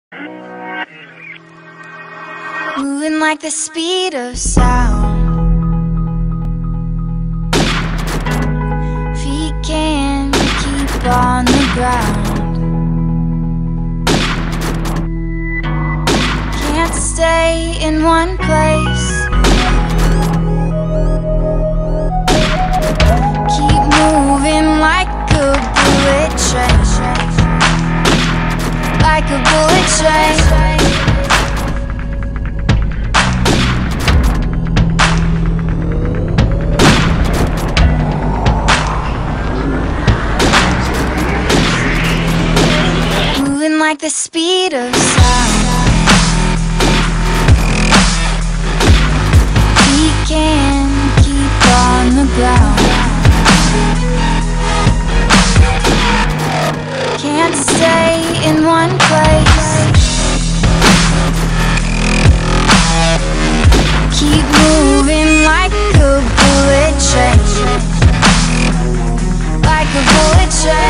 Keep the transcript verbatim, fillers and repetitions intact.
Moving like the speed of sound. Feet can't keep on the ground. Can't stay in one place. Keep moving like a bullet train. Like a bullet train. Like the speed of sound. We can keep on the ground. Can't stay in one place. Keep moving like a bullet train. Like a bullet train.